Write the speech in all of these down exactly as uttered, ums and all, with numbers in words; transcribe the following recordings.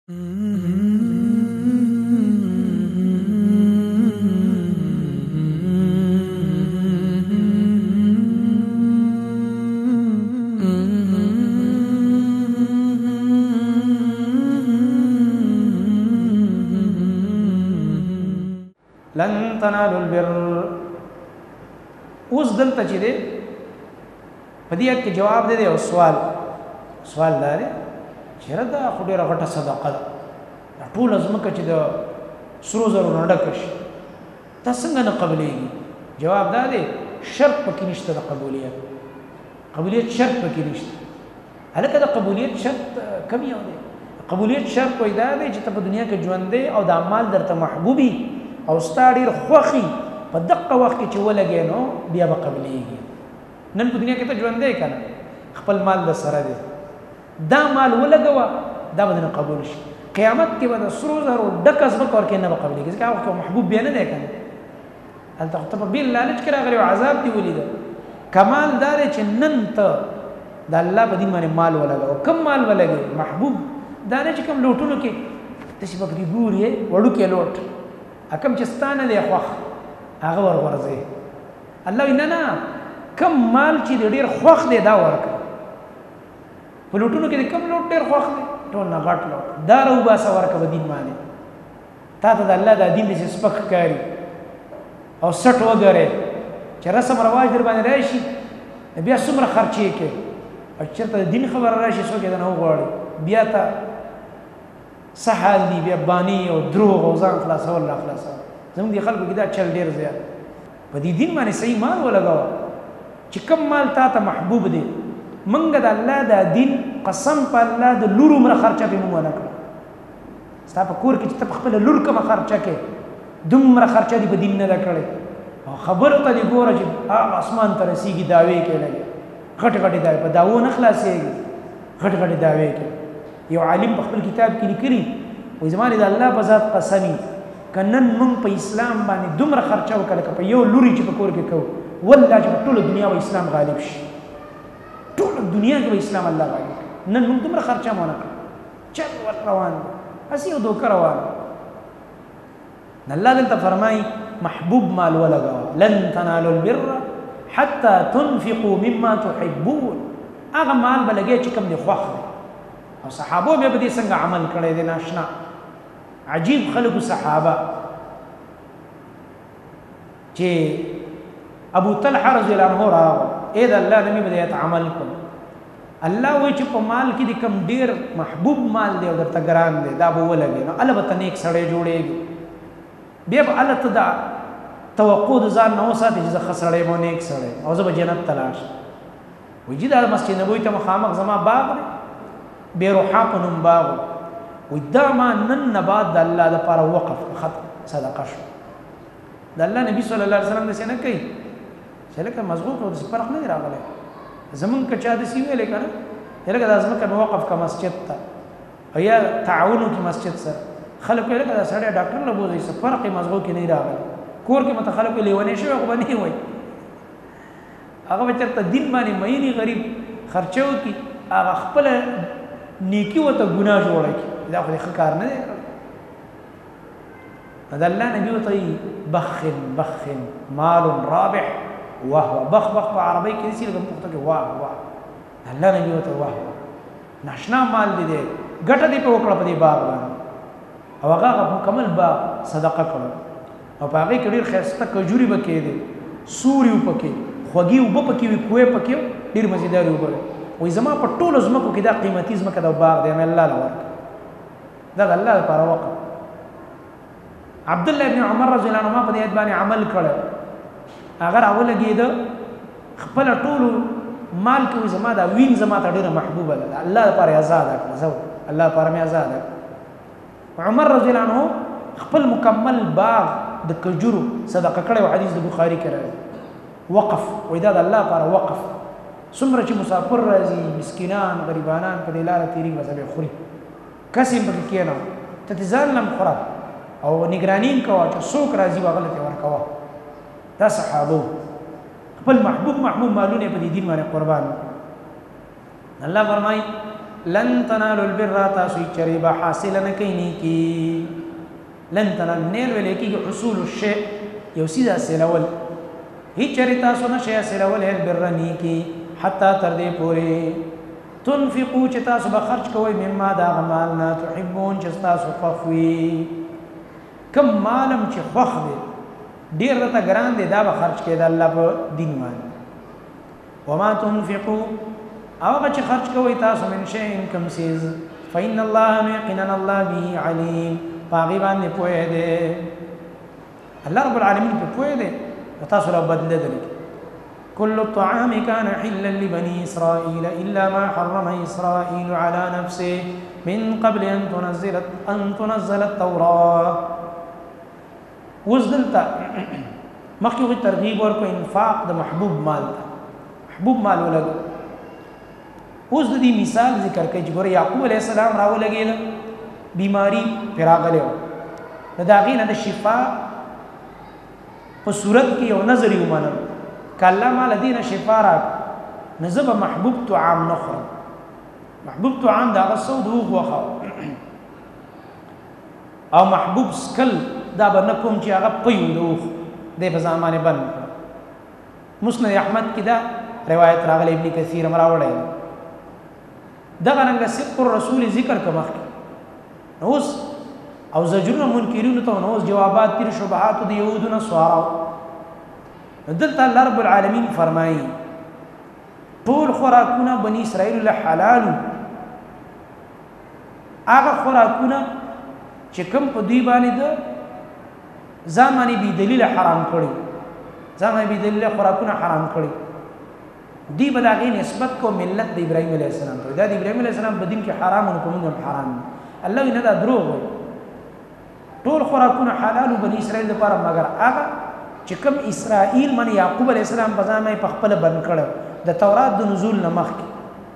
لن تنالوا البر. اوس دلته چې دی په دې کې جواب دی او سوال سوال دی چیرې دا خو ډېره غټه صدقه ده ټول ازمکه چې د سرو زرو نه ډکه شي دا څنګه نه قبلېږي؟ جواب دا دی شرط پکې نشته د قبولیت. قبولیت شرط پکې نشته. هلکه د قبولیت شرط کم یو دی. قبولیت شرط وایي دا دی چې ته په دنیا کې ژوند دی او د اعمال درته محبوبي او ستا ډېر خوښي په دقه وخت کې چې ولګې نو بیا به قبلېږي. نن په دنیا کې ته ژوند دی که نه خپل مال د سره دی دا مال ولګوه دا به نه قبول شي. قیامت کې به د سرو زرو ډکه ځمکه ورکې نه به قبلېږي ځکه هغه وخت محبوب بیا نه دی که نه هلته خو ته په بېل لالچ کې راغلی او عذاب دې ولیده. کمال دا دی چې نن ته د الله په دین باندې مال ولګوه. کم مال ولګوې محبوب دا نه چې کوم لوټونو کې داسې به پرې ګورې وړوکی لوټ کم چې ستا نه دی خوښ هغه ورغورځوې. الله وایي نه نه کم مال چې د ډېر خوښ دی دا ورکړه. په لوټونو کې د کم لوټ ډېر خوښ دی ټول نه غټ لوټ دا راوباسه ورکړه په دین باندې. تا ته د الله دا دین دی چې سپک ښکاري او سټ وګرې چې رسم رواج در باندې راشي بیا څومره خرچې کې او چېرته د دین خبره راشي څوک یې نه وغواړي بیا ته څه حال دي بیا باني او دروغ او ځان خلاصول را خلاصول. زموږ د خلکو کې دا چل ډېر زیات. په دې دین باندې صحیح مال ولګوه چې کم مال تا ته محبوب دی. منګ د الله دا دین قسم په الله د لور عمره خرچه پې مونږ ونه کړه. ستا په کور کې چې ته په خپله لور کومه خرچه کې دومره خرچه دې په دین نه ده کړې او خبرو ته دې ګوره چې هغه اسمان ته رسېږي دعوې کې لګې غټې غټې دعوې په دعوو نه خلاصېږي غټې غټې دعوې کې. یو عالم په خپل کتاب کې لیکلي وایي زما د الله په ذات قسمي که نن موږ په اسلام باندې دومره خرچه وکړه لکه په یو لوري چې په کور کې کوو والله چې په ټوله دنیا به اسلام غالب شي. ټوله دنیا کې به اسلام الله غالب کړي. نن موږ دومره خرچه مو ونه کړه چل ور روان دی هسې یو دوکه روان الله دلته فرمایي محبوب مال ولګوه. لن تنالوا البر حتى تنفقوا مما تحبون. هغه مال به لګې چې کوم دی خوښ دی او صحابو بیا په دې څنګه عمل کړی دی ناشنا عجیب خلکو صحابه چې ابو طلحه رضی الله عنه راغو اې د الله نبي به دې عمل کړ. الله وایي چې په مال کې د کم ډېر محبوب مال دی او درته ګران دی دا به ولګې نو الله به ته نیک سړی جوړېږي. بیا به الله ته دا توقع د ځان نه وساتي چې زه ښه سړی یم او نیک سړی او زه به جنت ته لاړ شم. وایي چې دا مسجد نبوي ته مخامخ زما باغ دی بیروحا په نوم باغ وایي دا ما نن نه بعد د الله دپاره وقف ختم صدقه شو. د الله نبي صلی الله علیه وسلم داسې نه کوي چې لکه مضغوط او داسې فرق نه دی راغلی. زمونږ که چا داسې ویلی که نه لکه دا ځمکه مې وقف که مسجد ته او یا تعاون وکړي مسجد سره خلک وایي لکه دا سړی ډاکټر له بوځئ څه فرق یې مضغوط کې نه دی راغلی. کور کې مته خلک وایي لیونی شوی خو به نه وایي هغه به چېرته دین باندې مینې غریب خرچه وکړي هغه خپله نیکي ورته ګناه جوړه کړي دا خو دې ښه کار نه دی کړی. د الله نبي ورته وایي بخن بخن مال رابح وهو بخ بخ په عربۍ کې داسې لکه پښتو کې واه واه الله نبي ورته واه واه ناشنا مال دی دی ګټه دې پې وکړه په دې باغ باندې او هغه هغه مکمل باغ صدقه کړه او په هغې کې ډېر ښایسته کجوري به کېدې سوري و پکې خوږې اوبه پکې وي کوې پکې ډېر مزېدارې اوبه وي. وایي زما په ټولو ځمکو کې دا قیمتي ځمکه د باغ دی مې الله له ورکړه دا د الله لپاره وقف. عبدالله ابن عمر رضی الله عنهما په دې آیت باندې عمل کړی هغه راولګېده خپله ټولو مال کې وایي زما دا وین زما ته ډېره محبوبه ده الله لپاره یې ازاده کړه زه الله لپاره مې ازاده کړه. عمر رضی الله عنه خپل مکمل باغ د کجورو صدقه کړی او حدیث د بخاري کې راځي وقف وایي دا د الله لپاره وقف. څومره چې مسافر راځي مسکینان غریبانان په دې لاره تېرېږي بس به خوري کس یې پکې کښېنوه ته دې ځان لم خوره او نګراني یې کوه چې څوک راځي هغه له ته ورکوه. دا صحابو خپل محبوب محبوب مالونه په دې دین باندې قربان. الله فرمایي لن تنالوا البر تاسو چرې به حاصل نه کوي نیکی لن تنالوا نیل ویل کېږي حصول الشیء یو څیز حاصلول هیڅ چرې تاسو نه شی حاصلول البر نیکی حتی تر دې پورې تنفقوا چې تاسو به خرج کوئ مما دا مال نه تحبون چې تاسو خوښ وي کم مالم چې خوښ دی ډېر درته ګران دی دا به خرج کړئ د الله په دین باندې وما تنفقوا او هغه چې خرج کوئ تاسو من شیء کم څیز فإن الله یقینا الله به علیم په هغې باندې پوهه دی الله رب العالمین په پوهه دی تاسو له بدله درکړي كل الطعام كان حلا لبني إسرائيل إلا ما حرم إسرائيل على نفسه من قبل أن تنزل أن تنزل التوراة وزدلتا مخکې ترغیب ورکو انفاق د محبوب مال محبوب مال ولګ اوس د دې مثال ذکر کوي چې ګوره یعقوب علیه السلام راولګېده بیماری پرې راغلی و نو د هغې نه د شفا په صورت کې یو نظر یې ومنل که الله ما له دې نه شفا راکړه نو زه به محبوب طعام نه خورم محبوب طعام د هغه څه د اوښ غوښه او محبوب سکل دا به نه کوم چې هغه پی و د اوښ دی په ځان باندې بند کړه مسند احمد کې دا روایت راغلی ابن کثیر هم راوړی دغه رنګه صدق الرسول ذکر که مخکې نو اوس او زجرونه منکرینو ته نو اوس جوابات تیر شبهاتو د یهودو نصاراو دلته الله رب العالمین فرمایي ټول خوراکونه بني اسرائیل له حلالو هغه خوراکونه چې کوم په دوی باندې د ځان باندې بې دلیله حرام کړي ځان باندې بې دلیله خوراکونه حرام کړي دوی به د هغې نسبت کو ملت د ابراهیم علیه السلام ته دا د ابراهیم علیه السلام په دین کې حرام نو په موږ هم حرام الله وایي نه دا دروغ وایي ټول خوراکونه حلالو بني اسرائیل لپاره مګر هغه چې کوم اسرائیل من یعقوب علیه السلام په ځان باندې په خپله بند کړی د تورات د نزول نه مخکې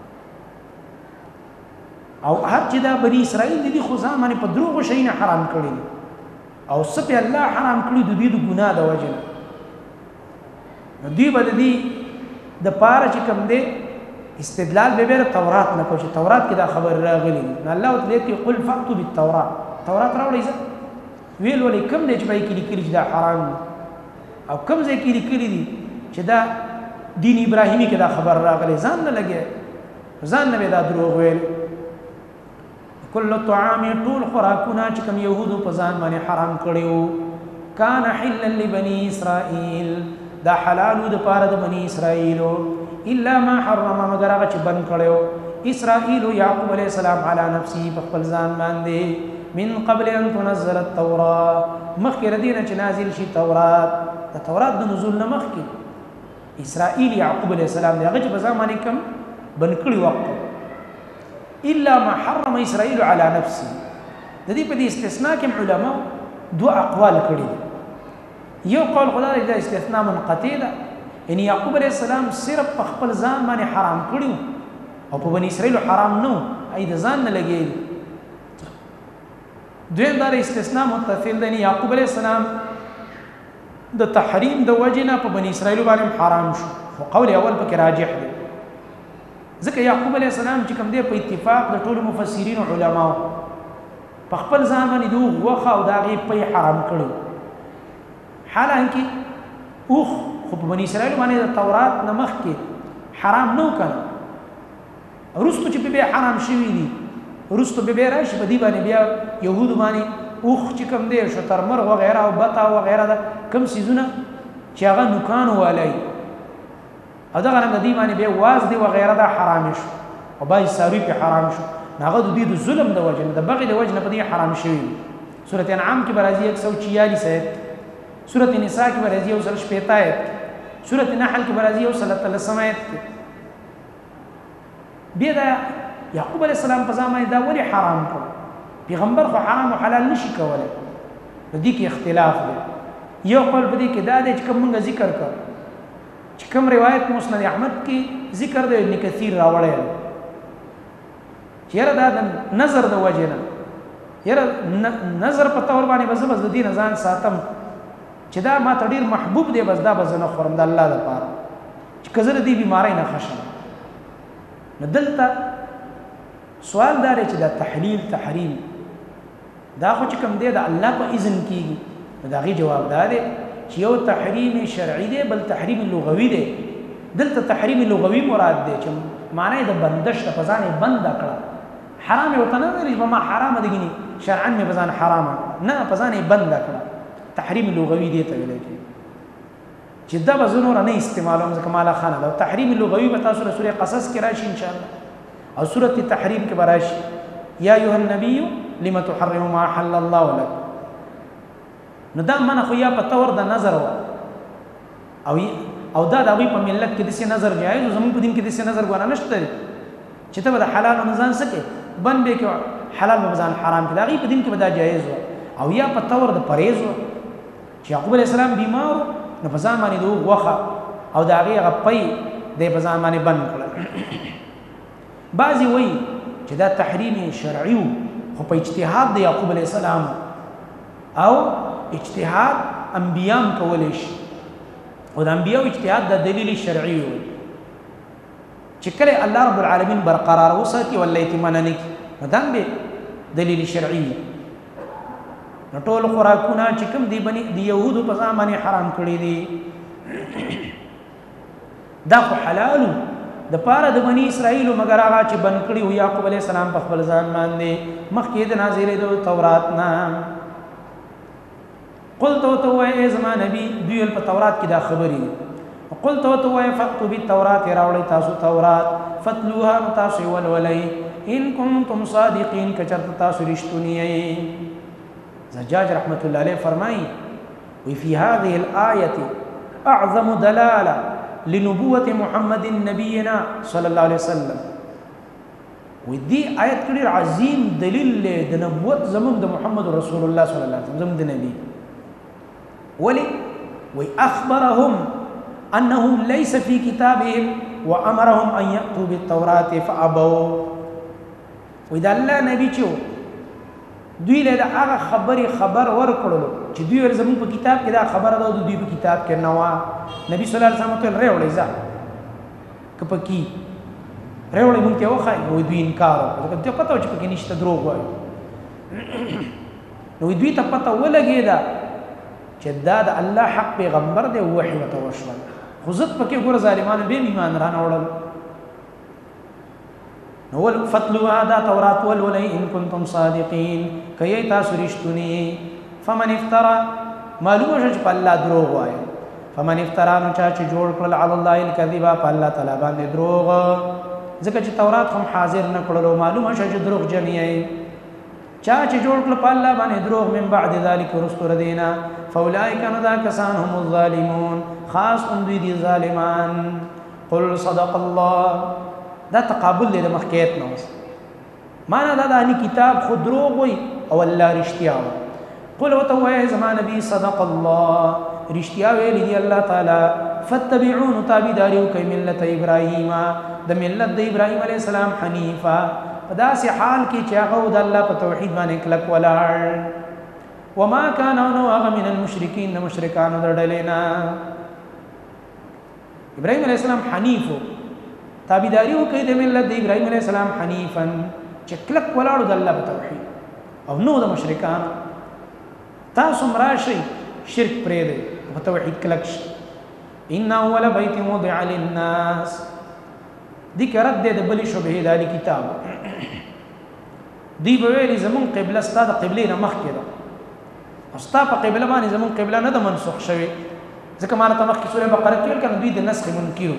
او هر چې دا بني اسرائیل د دې خو ځان باندې په دروغو شیونه حرام کړي دي او څه پې الله حرام کړي د دوی د ګناه د وجې نه نو دوی به د دې دپاره چې کوم دی استدلال به بیا د تورات نه کوي چې تورات کې دا خبر راغلي دي نو الله ورته ویل کوي قل فأتوا بالتورات تورات راوړئ ځه ویل ولې کوم دی چې به یې کې لیکلي چې دا حرام دي او کوم ځای کې لیکلي دي چې دا دین ابراهیمي کې دا خبر راغلی ځان نه لګي ځان نه به دا دروغ ویل کل طعام ټول خوراکونه چې کوم یهودو په ځان باندې حرام کړي وو کان حلا لبني اسرائیل دا حلالو د پاره د بني اسرائیلو الا ما حرم مگر هغه چې بند کړی اسرائیل یعقوب علیه السلام علی نفسه په خپل ځان باندې من قبل ان تنزل التوراة مخکې د دې نه چې نازل شي تورات د تورات د نزول نه مخکې اسرائیل یعقوب علیه السلام دی هغه چې په ځان باندې کوم بند کړي وخت الا ما حرم اسرائیل علی نفسه د دې په دې استثناء کې علما دو اقوال کړي یو قول خدای دا استثناء منقطع ده ان یعقوب علیه السلام صرف په خپل ځان باندې حرام کړي او په بني اسرائیل حرام نه ای د ځان نه لګي دویم دا استثناء متصل ده یعقوب علیه السلام د تحریم د وجنه په بني اسرائیل باندې حرام شو خو قول اول پکې راجح دی ځکه یعقوب علیه السلام چې کوم دی په اتفاق د ټولو مفسرین او علماو په خپل ځان باندې د وخه او د هغې پی حرام کړي حالانکه اوخ خو په بني اسرائیل باندې د تورات نه مخکې حرام نه و کنه وروستو چې بیا حرام شوي دي وروستو بیا راشي په دې باندې بیا یهودو باندې اوخ چې کوم دی شترمرغ وغیره او بطه وغیره ده کوم څیزونه چې هغه نوکانو والی او دغه رنګه دې باندې بیا واز دی وغیره ده حرام شو او بعضې څاروي پې حرام شو نو هغه د دوی د ظلم د وجې نه د بغې د وجې نه په دې حرام شوي دي صورت انعام کې به راځي یک سو چیالیس آیت صورت نساء کې به راځي یو سل شپېته آیت صورت نحل کې به راځي یو سل اتلسم آیت کې بیا دا یعقوب علیه السلام په ځان باندې دا ولې حرام کړ پیغمبر خو حرام او حلال نشي کولی په دې کې اختلاف دی یو قول په دې کې دا دی چې کوم موږ ذکر کړ چې کوم روایت مسند احمد کې ذکر دی ابن کثیر راوړی چې یاره دا د نظر د وجې نه یاره نظر په طور باندې به زه بس د دې نه ځان ساتم چې دا ما ته ډېر محبوب دی بس دا به زه نه خورم د الله دپاره چې که زه د دې بیمارۍ نه ښه شم نو دلته سوال دا دی چې دا تحلیل تحریم دا خو چې کوم دی د الله په اذن کېږي نو د هغې جواب دا دی چې یو تحریم شرعي دی بل تحریم لغوي دی دلته تحریم لغوي مراد دی چې معنی د بندش د په ځان یې بنده کړه حرام یې ورته نه ویلي چې په ما حرامه ده ګینې شرعا مې په ځان حرامه نه په ځان یې بنده کړه تحریم لغوي دی ته ویلی کېږي چې دا به زه نوره نه استعمالوم ځکه ماله ښه نه ده تحریم لغوي به تاسو له سورې قصص کې راشي انشاءالله او سورة تحریم کې به راشي یا ایها النبي لم تحرم ما حل الله لك نو دا منه خو یا په طور د نظر و او او دا د هغوی په ملت کې داسې نظر جایز و زموږ په دین کې داسې نظر ګوره نشته دی چې ته به د حلالو نه ځان څه کوې بند به کې حلال به ځان حرام کړي د هغوی په دین کې به دا جایز و او یا په طور د پرهیز و چې یعقوب علیه السلام بیمار و نو په ځان باندې د هغو غوښه او د هغې هغه پی دی په ځان باندې بند کړل بعضې وایي چې دا تحریم شرعي و خو په اجتهاد د یعقوب علیه السلام او اجتهاد انبیام کولی شي او د انبیاو اجتهاد د دلیل شرعي وي چې کله الله رب العالمین برقرار وساتي ولا یې منع نه کړي نو دا هم دلیل شرعي وي نو ټول خوراکونه چې کوم دی بني د یهودو په ځان باندې حرام کړي دي دا خو حلالو د پاره د بني اسرائیلو مگر هغه چې بند کړي و یعقوب علیه السلام په خپل ځان باندې مخکې د نازلېدو تورات نه قلت ورته ووایه ای زما نبي دوی ویل په تورات کې دا خبرې دي قلت ورته ووایه فأتوا بالتورات راوړئ تاسو تورات فتلوها نو تاسو یې ولولئ ان کنتم صادقین که چېرته تاسو رښتوني یئ زجاج رحمة الله علیه فرمایي وی فی هذه الآیة اعظم دلاله لنبوة محمد نبینا صلی الله علیه وسلم وی دی آیت کې ډېر عظیم دلیل دی د نبوت زموږ د محمد رسول الله صلی الله علیه وسلم زموږ د نبی ولي وی اخبرهم انه ليس في كتابهم وامرهم ان ياتوا بالتوراة فابوا وی دا الله نبی چې دوی له هغه خبرې خبر ورکړلو چې دوی ور زموږ په کتاب کې دا خبره ده او دوی په کتاب کې نه وه نبی صلی الله علیه وسلم ته راوړئ ځه که پکې راوړئ مونږ ته وښایي نو دوی انکار وکړو ځکه ته پته وه چې پکې نشته دروغ وایي نو دوی ته پته ولګېده چې دا د الله حق پیغمبر دی وحي ورته وشول خو ضد پکې ګوره ظالمانو بیا ایمان رانه وړل نو فتلوها دا تورات ولولئ ان کنتم صادقین که یې تاسو رښتوني فمن افترا معلومه شوه چې په الله دروغ وایي فمن افترا نو چا چې جوړ کړل علی الله الکذبه په الله تعالی باندې دروغ ځکه چې تورات هم حاضر نه کړلو معلومه شوه چې دروغجن یې چا چې جوړ کړل په الله باندې دروغ من بعد ذلک وروسته د دې نه فاولئک نو دا کسان هم الظالمون خاص هم دوی دي ظالمان قل صدق الله دا تقابل دی د مخکیت نه اوس معنا دا د اهلي کتاب خو دروغ وایي او الله رښتیا وایي قل ورته ووایه زما نبي صدق الله رښتیا ویلي دي الله تعالی فاتبعون تابعداري وکړئ ملت ابراهیم د ملت د ابراهیم علیه السلام حنیفه په داسې حال کې چې هغه د الله په توحید باندې کلک ولاړ وما كان نو هغه من المشرکین د مشرکانو د ډلې نه ابراهیم علیه السلام حنیف تابعداري وکړئ د ملت د ابراهیم علیه السلام حنیفا چې کلک ولاړو د الله په توحید او نو د مشرکانو تاسو هم راشئ شرک پرېږدئ په توحید کلک شئ ان اول بیت وضع للناس دې کې رد دی د بلې شبهې د اهلي کتاب دوی به ویلي زمونږ قبله ستا د قبلې نه مخکې ده او ستا په قبله باندې زمونږ قبله نه ده منسوخ شوې ځکه ما راته مخکې سورې بقره کې ویل که دوی د نسخ منکرو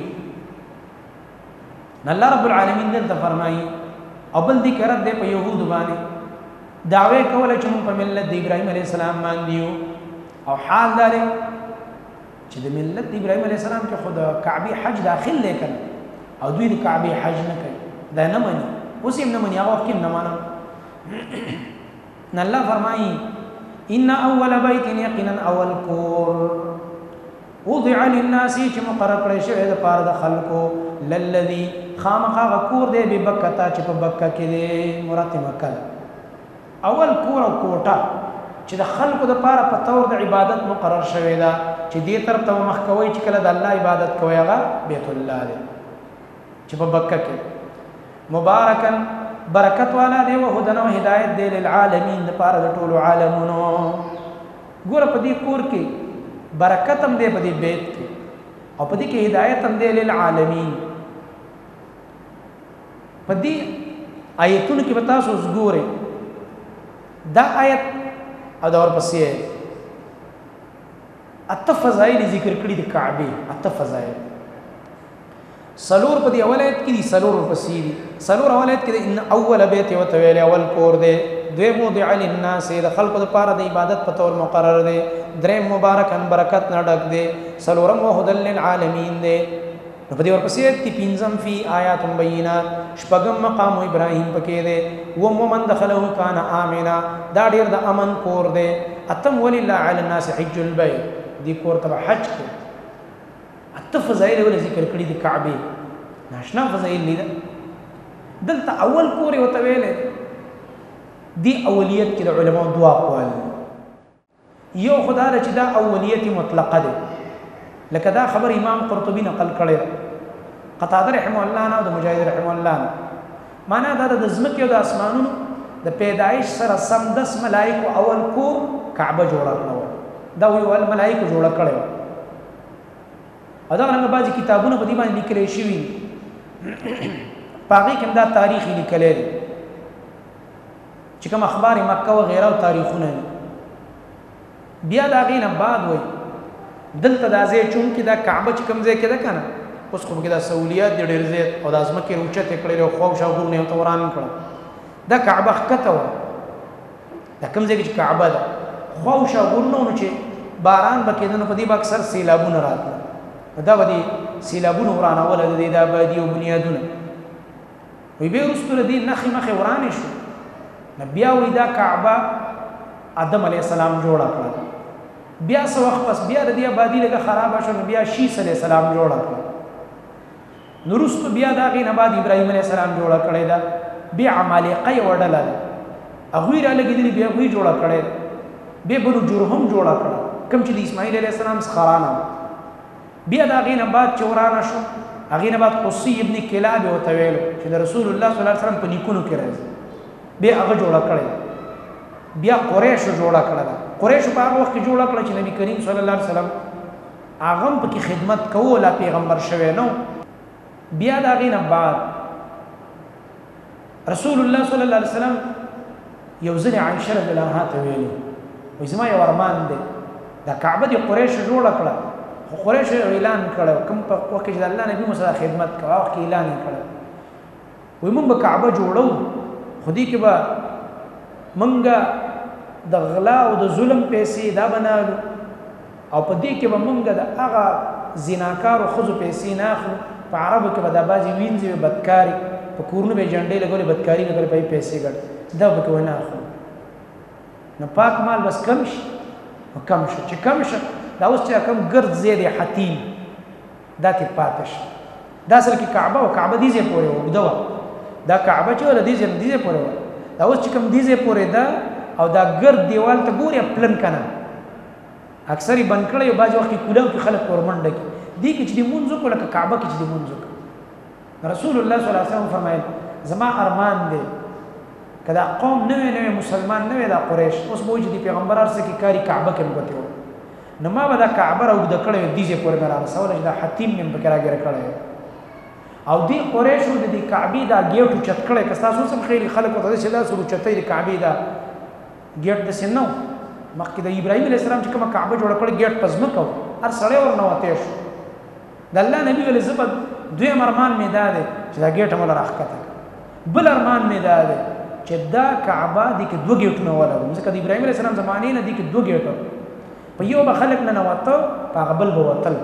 الله رب العالمین دلته فرمایي او بل دې کې رد دی په یهودو باندې دعوی کوله چې موږ په ملت د ابراهیم علیه السلام باندې یو او حال دا دی چې د ملت د ابراهیم علیه السلام کې خو د کعبې حج داخل دی که او دوی د کعبې حج نه کوي دا نه مني اوس یې هم نه مني هغه وخت کې هم نه منم الله فرمایي ان اول بیت یقینا اول کور وضع للناس چې مقرر کړی شوی د پاره د خلکو للذي خامخا کور دی ببکه چې په بکه کې دی مراد مکه اول کور او کوټه چې د خلکو د پاره په تور د عبادت مقرر شوی دا چې دې طرف ته مخ کوي چې کله د الله عبادت کوي هغه بیت الله دی چې په بکه کې مبارکن برکت والا دی او هدن او هدایت دی للعالمین لپاره د ټولو عالمونو ګوره په دې کور کې برکت هم دی په دې بیت کې او په دې کې هدایت هم دی للعالمین په دې آیتونو کې به تاسو اوس ګورئ دا آیت او دا ورپسې اته فضایل ذکر کړي د کعبې اته فضایل سلور په دې اول آیت کې دي سلور ورپسې دي سلور اول آیت کې ان اول بیت وتویل اول کور دی دوی موضع للناس د خلقو لپاره د عبادت په تور مقرر دی درې مبارکن برکت نه ډک دی سلورم وهدل للعالمین دی نو په دې ورپسې تی پنځم فی آیات بینات شپږم مقام ابراهیم پکې دی و من دخله کان آمنا دا ډیر د امن کور دی اتم ولله علی الناس حج البیت دې کور ته حج کو اته فضایل ول ذکر کړي د کعبه ناشنا فضایل لیدل دلته اول کور وته ویل دی اولیت کې د علماء دعا کول یو خدای چې دا اولیت مطلقه ده لکه دا خبر امام قرطبي نقل کړي قتاده رحمه الله نه او د مجاهد رحمه الله نه معنا دا د ځمکې او د اسمانونو د پیدایش سره سم دس ملائکه اول کور کعبه جوړه کړو دا وی ول ملائکه جوړه کړو دا څنګه بعضی کتابونه په دې باندې لیکل شوي پاغي کوم دا تاریخ لیکل دي چې کوم اخبار مکه او غیره او تاریخونه بیا دا غینه بعد وای دلته دا ځای چون کې دا کعبه چې کوم ځای کې ده کنه اوس کوم کې دا سہولیات ډېر زیات او د ازمکه روچته کړي او خو شاو نه توران کړه دا کعبه خکته و دا کوم ځای کې کعبه ده خو شاو نو چې باران بکیدنه په دې با اکثر سیلابونه راتله دا ودی سیلابونه ورانه ول د دې د آبادی او بنیادونه وی به رسول دین نخي مخه ورانه شو بیا وی دا کعبه آدم علی السلام جوړه کړه بیا څو وخت پس بیا د دې آبادی لګه خراب شو بیا شیس علی السلام جوړه کړه نورست بیا دا غین آباد ابراهیم علی السلام جوړه کړه دا بیا عمالقه وړل هغه را لګیدلی بیا وی جوړه کړه به بنو جرهم جوړه کړه کوم چې د اسماعیل علی السلام څخرانه بیا دا غین بعد چورانه شو غین بعد قصی ابن کلاب او تویل چې رسول الله صلی الله علیه وسلم په نیکونو کې راځي بیا هغه جوړه کړه بیا قریش جوړه کړه قریش په هغه وخت جوړه کړه چې نبی کریم صلی الله علیه وسلم هغه په کې خدمت کوله پیغمبر شوی نو بیا دا غین بعد رسول الله صلی الله علیه وسلم یو ځل عائشه رضی الله عنها ته ویلي وې زما یو ارمان دی دا کعبه دی قریش جوړه کړه قریش اعلان کړو کوم په وخت چې الله نبی موسی خدمت کوي او اعلان کړو وې موږ به کعبه جوړو خودي کې به منګه د غلا او د ظلم پیسې دا بنالو او په دې کې به منګه د هغه زناکار او خزو پیسې نه اخلو په عربو کې به دا بازي وینځي بدکاری په کورونو به جنډې لګولې بدکاری لګولې په پیسې ګټ دا به کوي نه اخلو نو پاک مال بس کم شي او کم شي چې کم شي دا اوس چې کوم ګرد زید حتیم دا تی پاتش دا اصل کې کعبه او کعبه دې زه پورې وګدوا دا کعبه چې ول دې زه دې زه پورې دا اوس چې کوم دې زه پورې دا او دا ګرد دیوال ته ګوري پلن کنه اکثر یې بند کړي او باج وخت کولو کې خلک ورمنډه کې دې کې چې مونږ کو لکه کعبه کې چې مونږ رسول الله صلی الله علیه وسلم فرمایي زما ارمان دی کدا قوم نوې نوې مسلمان نوې دا قریش اوس موجود دي پیغمبر ارسه کې کاری کعبه کې مګته و نو ما به دا کعبه راو د کړې دیجه پورې را رسول چې دا حتیم نیم بکرا ګر کړې او دی قریش د دې کعبه دا ګیټو چت کړې که تاسو سم خېلی خلکو ته چې لا سره چتې د کعبه دا ګیټ د سينو مخکې د ابراهيم عليه السلام چې کومه کعبه جوړ کړې ګیټ پزما کو هر سړی ورنه وته شو د الله نبی ولې زبد دوی ارمان می داده چې دا ګیټ مولا راخته بل ارمان می داده چې دا کعبه دې کې دوه ګیټونه ولا ځکه د ابراهيم عليه السلام زمانه نه دې کې دوه ګیټه په یو به خلک نه نوته په غبل به وتل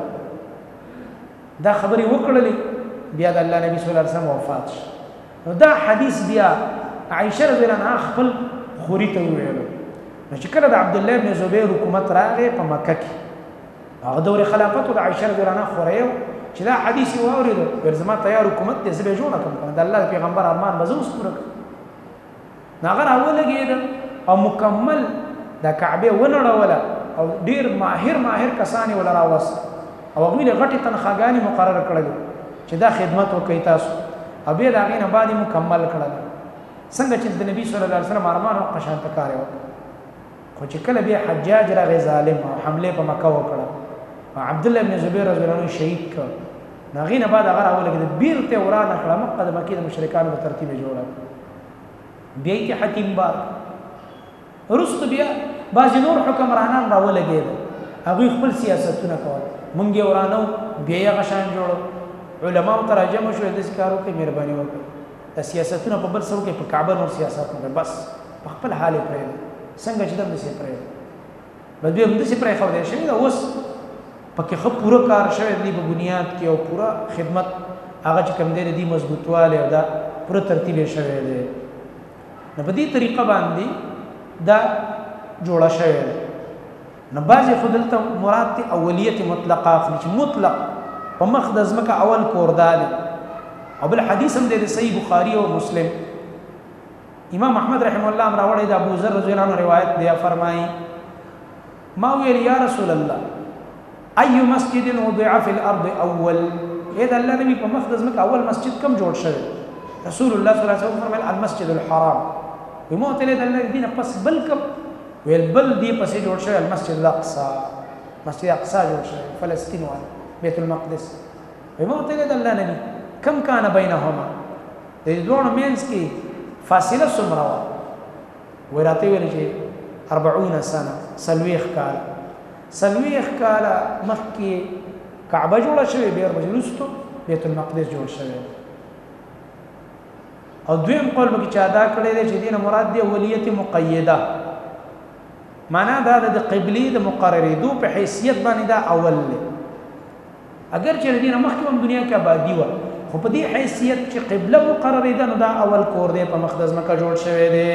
دا خبري وکړلې بیا د الله نبی صلی الله علیه وسلم وفات شو نو دا حدیث بیا عائشه رضی الله عنها خپل خوري ته ویلو چې کله د عبد الله ابن زبیر حکومت راغی په مکه کې هغه دور خلافت د عائشه رضی الله عنها خوریو چې دا حدیث واورید ورزما تیار حکومت دې زبې جوړه کوم د الله پیغمبر ارمان مزوس پوره ناغه راولګید او مکمل د کعبه ونړوله او ډیر ماهر ماهر کسانی ولا راوست او غویل غټي تنخواګانی مقرر کړل چې دا خدمت وکي تاسو او به دا غینه بعد مکمل کړل څنګه چې د نبی صلی الله علیه وسلم ارمان او قشان تکاره وکړ خو چې کله بیا حجاج راغی ظالم او حمله په مکه وکړه عبد الله بن زبیر رضی الله عنه شهید کړ ناغینه بعد هغه راولګ د بیرته ورانه کړه مکه د مکې د مشرکانو په ترتیب جوړه بیا کې حکیم بار رست بیا بعض نور حکمرانان راولګید هغه خپل سیاستونه کول مونږ یې ورانو بیا یې غشان جوړ علماء تراجم شو د ذکرو کې مهرباني وکړه د سیاستونه په بل څه کې په کعبه نور سیاست نه بس په خپل حال پرې څنګه چې دم سي پرې بل به هم د سي پرې خو دې شي دا اوس پکې خو پوره کار شوی دی په بنیاد کې او پوره خدمت هغه چې کوم دی دی مضبوطواله او دا پوره ترتیب شوی دی نو په دې طریقه باندې دا جوړه شوی دی نو بعضې خو دلته مراد دی اولیت مطلقه اخلي چې مطلق په مخ د ځمکه اول کور دا دی او بل حدیث هم دی د صحیح بخاري او مسلم امام احمد رحم الله هم راوړی د ابو ذر رضی الله عنه روایت دی فرمایي ما ویل یا رسول الله اي مسجد وضع في الارض اول اذا الله نبی په مخ د ځمکه اول مسجد کم جوړ شوی رسول الله صلی الله علیه وسلم فرمایل المسجد الحرام بموت له الله دین پس بل کم ویل بل دی پس جوړ شوی المسجد الاقصى مسجد اقصى جوړ شوی فلسطین و بیت المقدس بموت له الله نبی کم کان بینهما د دوه مینس کې فاصله څومره و ورته ویل چې أربعون سنه سلويخ کال سلويخ کال مخکې کعبه جوړه شوې بیا وروسته بیت المقدس جوړ شوی او دویم قول به چې ادا کړی دی چې دینه مراد دی ولیت مقیده معنا دا د قبلي د مقرریدو په حیثیت باندې دا اول دی اگر چې دینه مخکې هم دنیا کې آبادی و خو په دې حیثیت چې قبله مقرریده نو دا اول کور دی په مقدس مکه جوړ شوی دی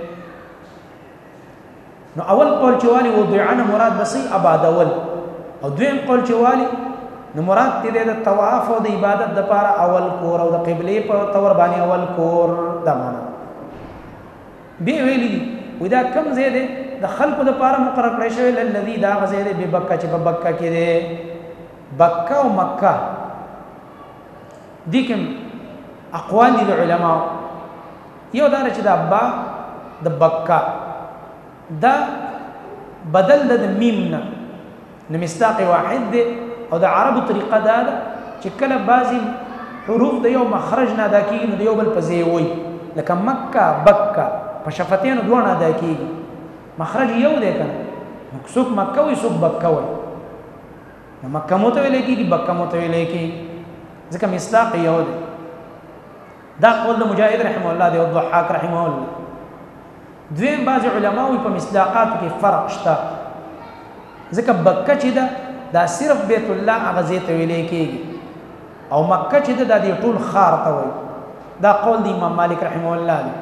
نو اول قول چې والی وضعنا مراد بسې آبادول او دویم قول چې والی نو مراد دې د طواف او د عبادت د لپاره اول کور او د قبله په تور باندې اول کور دا معنا به ویلي ودا کم زیاده د خلق د لپاره مقرر کړی شوی الذي دا غزیده به بکه چې په بکه کې دی بکه او مکه دي کوم اقوال دي علماء یو دا چې دا با د بکه دا بدل د میم نه نو مصداق واحد دی او د عربو طریقه دا ده چې کله بعضی حروف د یو مخرج نه ادا کېږي نو د یو بل په ځای وي لکه مکه بکه په شفتینو دوه نه ادا کېږي مخرج یو دی که نه نو څوک مکه وي څوک بکه وي نو مکه مو ته ویلی کېږي بکه مو ته ویلی کېږي ځکه مصداق یو دی دا قول د مجاهد رحمه الله دی او ضحاک رحمه الله دویم بعض علماء په مصداقاتو کې فرق شته ځکه بکه چې ده دا صرف بیت الله هغه ځای ته ویلی کېږي او مکه چې ده دا د ټول ښار ته وایي دا قول د امام مالک رحمه الله دی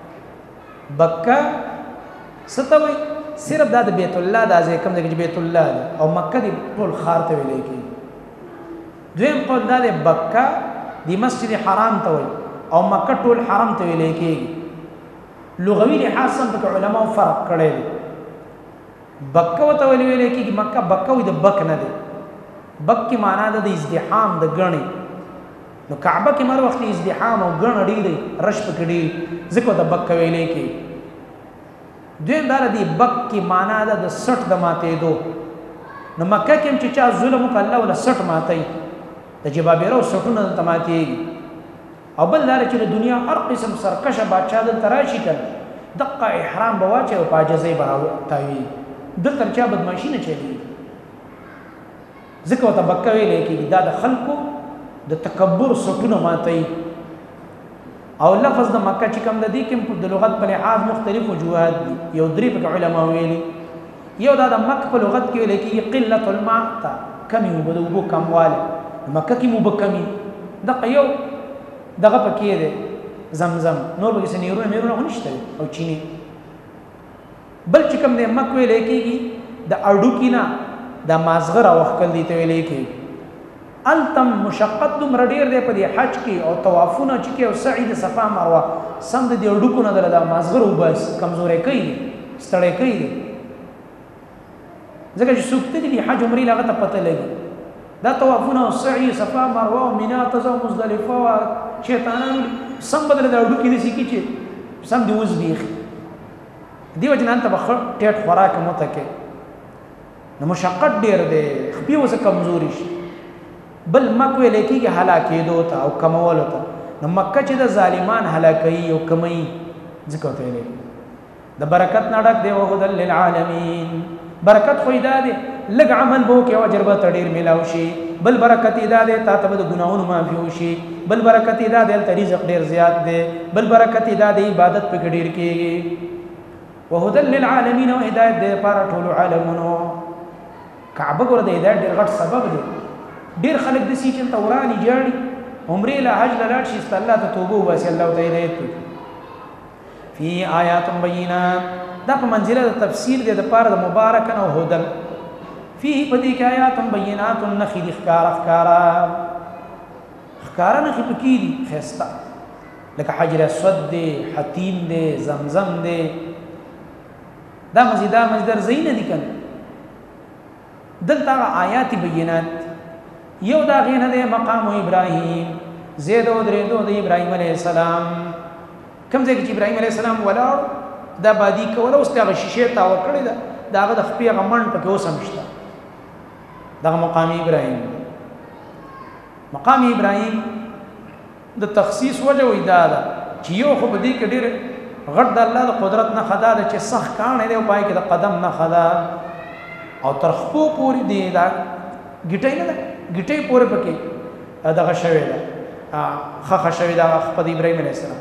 بکه څه ته وایي صرف دا د بیت الله دا ځای کوم دی چې بیت الله دی او مکه د ټول ښار ته ویلی کېږي دویم قول دا دی بکه د مسجد حرام ته وایي او مکه ټول حرم ته ویلی کېږي لغوي لحاظ سم پکې علماء فرق کړی دی بکه ورته ویل ویلی کېږي مکه بکه وي د بک نه دی بک کې معنا ده د ازدحام د ګڼې نو کعبه کې هر وخت ازدحام او ګڼه ډېرې رش پکې ډېرې ځکه ورته بکه ویلی کېږي دویم دا دی بک کې معنا ده د سټ د ماتېدو نو مکه کې هم چې چا ظلم وکړه الله وله سټ ماتوي د جبابره او سټونه دلته ماتېږي او بل دا چې د دنیا هر قسم سرکشه بادشاه دلته راشي که دقه احرام به واچوي او په عاجزۍ به راوتاوي دلته چا بدماشي نه چلېږي ځکه ورته بکه ویلی کېږي دا د خلکو د تکبر سټونه ماتوي او لفظ د مکه چې کوم د دې کې د لغت په لحاظ مختلف وجوهات دي یو درې پکې علما ویلي یو دا د مکه په لغت کې ویلی کېږي قلت الماء ته کمې اوبه د اوبو کموالی مکه کې اوبه کمې دقه یو دغه پکې دی زمزم نور پکې څه نیرونه میرونه خو نشته او چینې بل چې کوم دی مک ویلی کېږي د اډوکي نه د مازغه راوښکل دي ته ویلی کېږي هلته مشقت دومره ډېر دی په دې حج کې او طوافونه چې کوي او سعی د صفا مروه سم د دې اډوکو نه دله دا مازغه راوباسي کمزوری کوي دي ستړی کوي دي ځکه چې څوک تللي دي حج عمرې هغه ته پته لګي دا طوافونه او سعی صفا مروه او مینا ته ځه مزدلفه شیطانان سم بدله د اډوکي داسې کړي چې سم دی اوس بیخ دیو جن انت بخ ټیټ خوراک متکه نو مشقت ډیر دی خپي وسه کمزوري شي بل مکه لیکيږي هلاکې دوته او کمول ته نو مکه چې د ظالمان هلاکي او کمي ذکر ته لري د برکت نډک دی او هدل للعالمین برکت خو دا دی لګ عمل بو کې او اجر به تډیر ملاو شي بل برکت دا دی تا ته د ګناہوں معافي وشي بل برکت دا دی ته رزق ډیر زیات دی بل برکت دا دی عبادت په ډیر کېږي وهدل للعالمین او هدایت دی پر ټول عالمونو کعبه ګور د هدایت ډیر غټ سبب دی ډیر خلک د سې چې تورانی جاړي عمره له حج لاله شي است الله ته توبه واسي الله ته هدایت فی آیات بینات دا په منزله د تفسیر دی د پاره د مبارک او هدل فيه پدې کې آیات بینات نخي د ښکار ښکارا ښکارا نخي پکې دي خستا لکه حجر اسود دی حتیم دی زمزم دی دا مزیدا مصدر زین دي کنه دلته آیات بینات یو دا غینه د مقام ابراهیم زید او درېدو د ابراهیم علیه السلام کوم ځای کې ابراهیم علیه السلام ولاړ دا بادي کوله اوس هغه شیشه تا وکړی دا داغه د خپې غمن پکې وسمشته دا مقام ابراهیم مقام ابراهیم د تخصیص وجه وې دا دا چې یو خو بدی کې ډېر غټ د الله د قدرت نه خدا د چې صح کان دی او پای کې د قدم نه خدا او ترخپو پوری دی دا ګټای نه ګټای پوره پکې دغه شوی دا خخ شوی دا خپل ابراهیم علیه السلام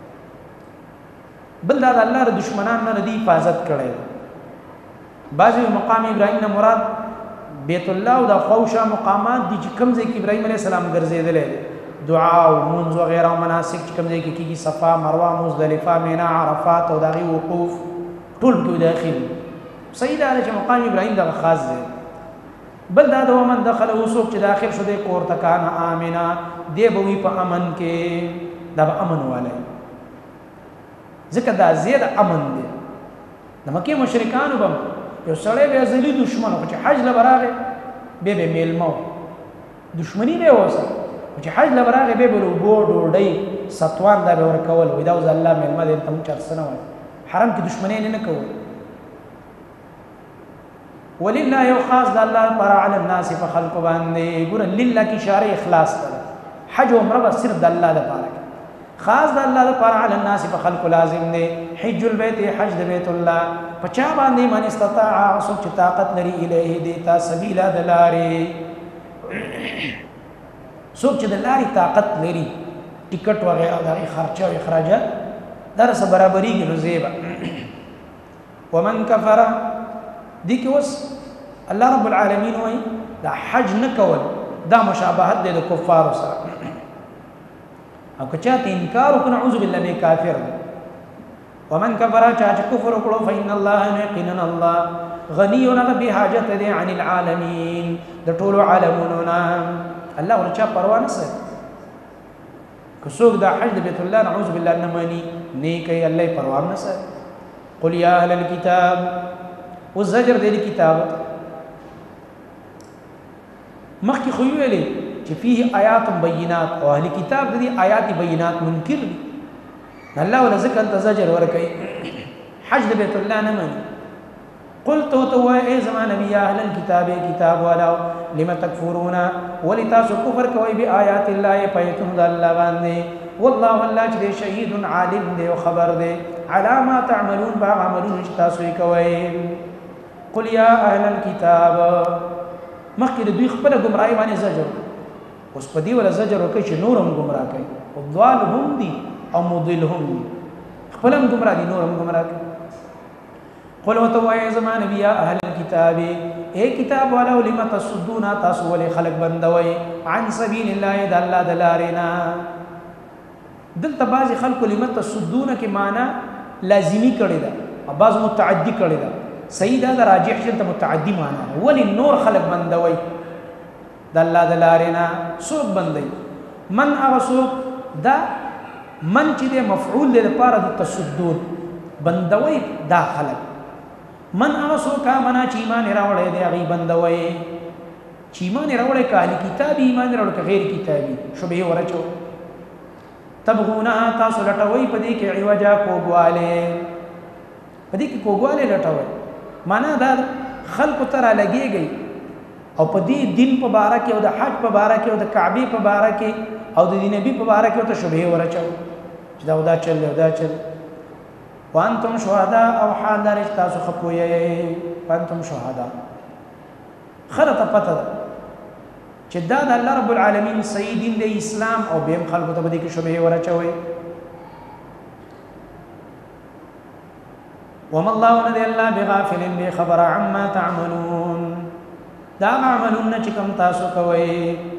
بل دا الله د دشمنان نه دی حفاظت کړي بعضی مقام ابراهیم نه مراد بیت الله او د خوشا مقامات دي چې کوم ځای کې ابراهیم علیه السلام ګرځیدل دعا او منځ او غیره مناسک چې کوم ځای کې کیږي صفا مروه مزدلفه مینا عرفات او دغه وقوف ټول په داخل صحیح ده چې مقام ابراهیم د خاص دی بل دا د ومن دخل وسوق چې داخل شو د کور تکان امنه دی به وي په امن کې دا به امن والي ځکه دا زیات امن دی د مکه مشرکانو بم یو سړی به ازلی دشمن او چې حج لبراغه به به میلمو دشمنی به وسه چې حج لبراغه به به وبو ډوډۍ ستوان دا به ورکول وې دا وز الله میلمه دې تم چرسنه وای حرم کې دشمنی نه کوي ولله یو خاص د الله پر علی الناس فخلق باندې ګور لله کی اشاره اخلاص کړه حج او عمره صرف د الله لپاره خاص د الله لپاره علی الناس فخلق لازم دی حج البيت حج د بیت الله پچا باندې من استطاع سوچ طاقت لري الیه دیتا سبیل دلاری سوچ دلاری طاقت لري ټیکټ وغیرہ د خرچه او اخراجات درس برابرۍ کې رزيبه ومن کفر دي کې وس الله رب العالمین وای دا حج نکول دا مشابهت دی د کفار سره او که چاته انکار وکړي نعوذ بالله به کافر ومن كفر چا چې کفر وکړو فإن الله یقینا الله غنی او به حاجت دی عن العالمین د ټول عالمونو نه الله ورچا پروا نه سره که څوک دا حج د بیت الله نعوذ بالله نه مانی نیکي الله پروا نه سره قل یا اهل الكتاب والزجر دی کتاب مخکې خو ویلې چې فيه آیات بینات او اهل کتاب د دې آیات بینات منکر دي الله ولا ذکر انت زجر ورکي حج د بیت الله نه مانی قلت تو اي زمان نبي اهل الكتاب كتاب ولا لما تكفرون ولتاسو كفر کوي بآيات الله پيتون د الله باندې والله الله چې شهید عالم دی او خبر دی على ما تعملون با عملون تاسو کوي قل يا اهل الكتاب مخکې د دوی خپل گمراهي باندې زجر اوس په دې ولا زجر وکړي چې نورم گمراه کوي او ضال هم دي او مضل هم دي خپلم گمراه دي نورم گمراه کوي قل وتوای زمان نبی اهل الكتاب اے کتاب والا لما تصدون تاسو ولي خلق بندوي عن سبيل الله د الله دلارینا دلته بعض خلق لما تصدون کې معنی لازمی کړي دا او بعض متعدی کړي دا صحیح دا راجح چې متعدی معنی ولي نور خلق بندوي د الله دلارینا سوق بندي من هغه سوق دا من چې مفعول لپاره د تصدون بندوي دا خلق من هغه څوک منا چې ایمان راوړی دی هغه بندوي چې ایمان راوړی کالی کتابي ایمان راوړی غیر کتابي شوبه ورچو تبغونها تاسو لټوي په دې کې عوجا کوګواله په دې کې کوګواله لټوي معنا دا خلق ترا لګيږي او په دې دین په باره کې او د حج په باره کې او د کعبه په باره کې او د نبی په باره کې ته شبهه ورچو چې دا ودا چل دا چل وانتم شهداء او حال لري تاسو خپوي وانتم شهداء خرط پته چې دا د الله رب العالمین صحیح دین د اسلام او بهم خلکو ته بده کې شبهه ورچوي وما الله ندي الله بغافل بخبر عما تعملون دا عملون چې کوم تاسو کوي